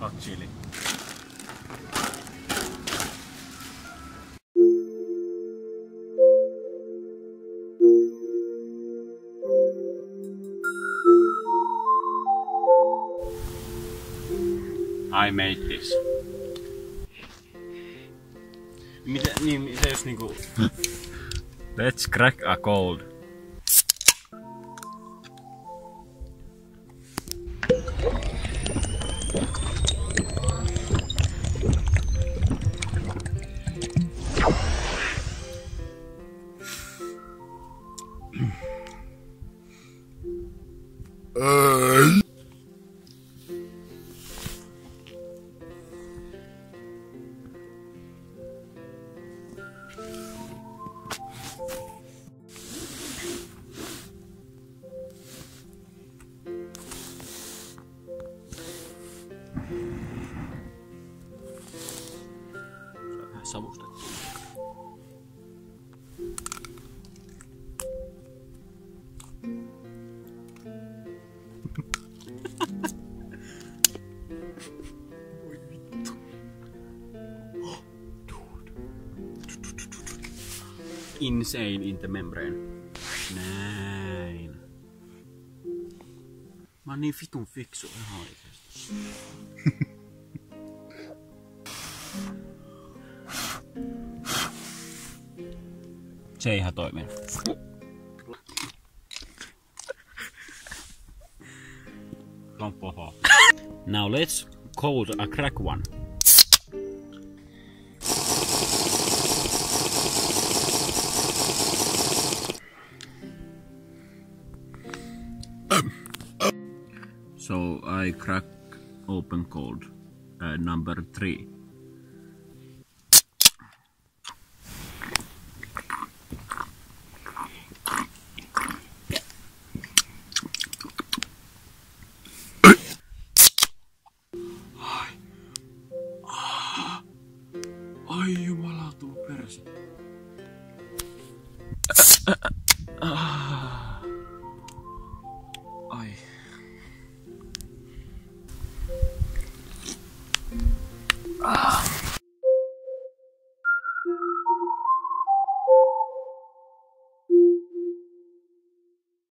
hot chili. I made this. Mitä jos niinku... Let's crack a cold. Vähän savustettu. Voi vittu. Oh, dude. Insane in the membrane. Näin. Mä oon niin vitun fiksu ihan oikeesti. Se ei ihan toiminut. Now let's cold a crack one. So I crack open cold number 3. Ai jumalautu perse.